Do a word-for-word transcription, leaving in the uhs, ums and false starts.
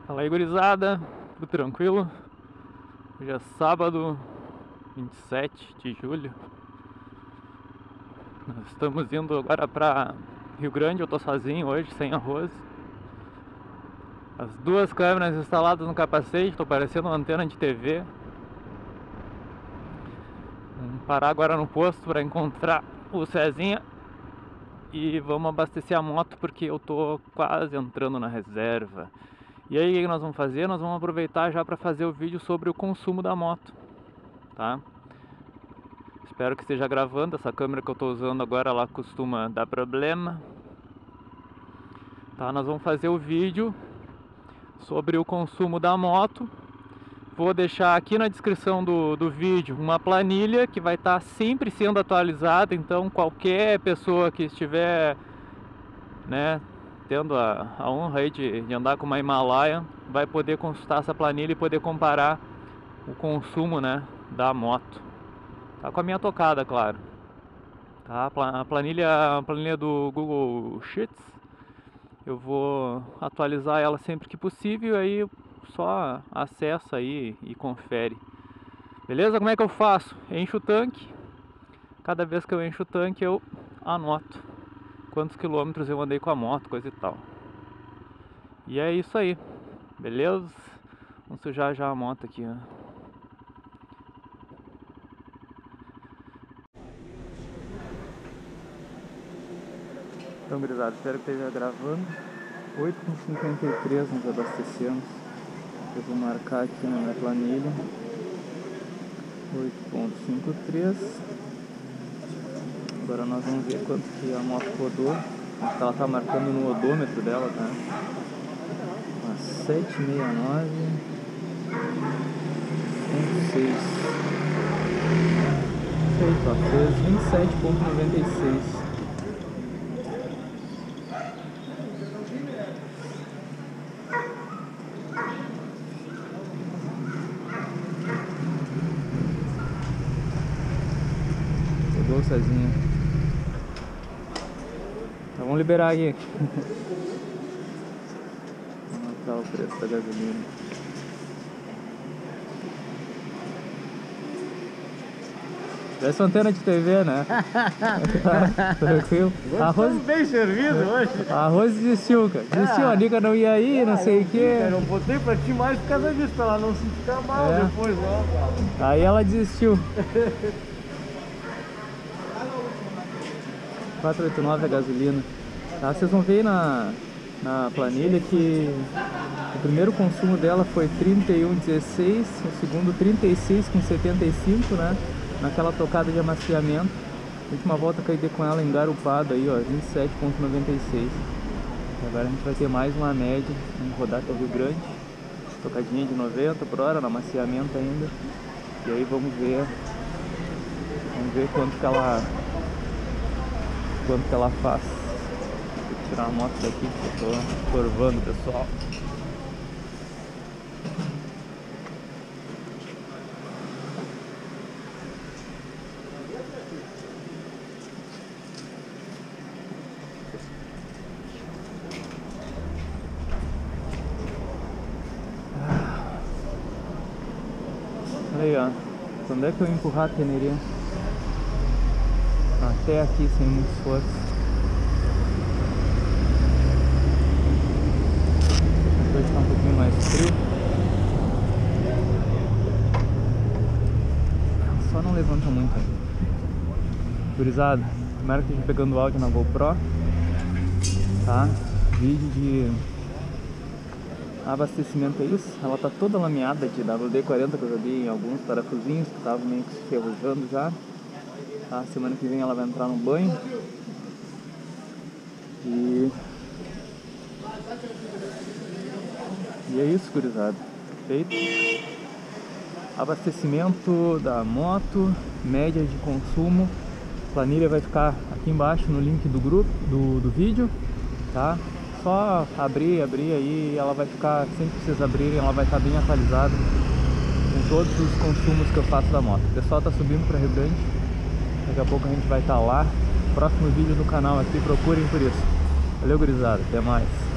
Fala aí, gurizada, tudo tranquilo? Hoje é sábado, vinte e sete de julho. Nós estamos indo agora pra Rio Grande. Eu tô sozinho hoje, sem arroz. As duas câmeras instaladas no capacete, tô parecendo uma antena de T V. Vamos parar agora no posto para encontrar o Cezinha e vamos abastecer a moto porque eu tô quase entrando na reserva. E aí, o que nós vamos fazer? Nós vamos aproveitar já para fazer o vídeo sobre o consumo da moto, tá? Espero que esteja gravando. Essa câmera que eu estou usando agora, ela costuma dar problema. Tá, nós vamos fazer o vídeo sobre o consumo da moto. Vou deixar aqui na descrição do, do vídeo uma planilha que vai estar sempre sendo atualizada. Então qualquer pessoa que estiver, né, tendo a, a honra aí de, de andar com uma Himalaia vai poder consultar essa planilha e poder comparar o consumo, né, da moto. Tá com a minha tocada, claro. Tá, a planilha, a planilha do Google Sheets, eu vou atualizar ela sempre que possível, aí só acessa aí e confere. Beleza? Como é que eu faço? Encho o tanque. Cada vez que eu encho o tanque eu anoto quantos quilômetros eu andei com a moto, coisa e tal. E é isso aí. Beleza? Vamos sujar já a moto aqui, ó. Então, gurizada, espero que esteja gravando. oito e cinquenta e três nos abastecemos. Eu vou marcar aqui na minha planilha. oito ponto cinquenta e três. Agora nós vamos ver quanto que a moto rodou. Ela tá marcando no odômetro dela, tá? sete sessenta e nove ponto seis. Feito, ó, fez vinte e sete ponto noventa e seis. Pegou o Cezinha. Então vamos liberar aqui. Vamos anotar o preço da gasolina. Parece uma antena de T V, né? Tá, tranquilo. Arroz bem servido hoje. Arroz desistiu, cara. Desistiu, Ah. a Nica não ia ir, não Ah, sei o que. Eu botei pra ti mais por causa disso, pra ela não se ficar mal É. depois, não, cara. Aí ela desistiu. quatrocentos e oitenta e nove a gasolina. Tá, vocês vão ver aí na, na planilha que o primeiro consumo dela foi trinta e um vírgula dezesseis, o segundo trinta e seis vírgula setenta e cinco, né? Naquela tocada de amaciamento. A última volta que eu dei com ela engarupado aí, ó, vinte e sete vírgula noventa e seis. E agora a gente vai ter mais uma média. Vamos rodar até o Rio Grande. Tocadinha de noventa por hora, no amaciamento ainda. E aí vamos ver. Vamos ver quanto que ela. Quanto que ela faz. Vou tirar a moto daqui que eu tô curvando, pessoal. Aí, ó, quando é que eu empurrar a teneirinha? Até aqui sem muito esforço. Hoje está um pouquinho mais frio. Só não levanta muito ainda. Gurizada, primeiro que a gente pegando o áudio na GoPro, tá? Vídeo de abastecimento é isso. Ela tá toda lameada de W D quarenta que eu joguei em alguns parafusinhos que estavam meio que se ferrujando já. Tá? Semana que vem ela vai entrar no banho. E E é isso, gurizada. Feito. Abastecimento da moto, média de consumo. A planilha vai ficar aqui embaixo no link do grupo, do, do vídeo, tá? Só abrir, abrir aí, ela vai ficar, sempre que vocês abrirem, ela vai estar bem atualizada com todos os consumos que eu faço da moto. O pessoal tá subindo para Rio Grande, daqui a pouco a gente vai estar lá. Próximo vídeo do canal aqui, procurem por isso. Valeu, gurizada, até mais.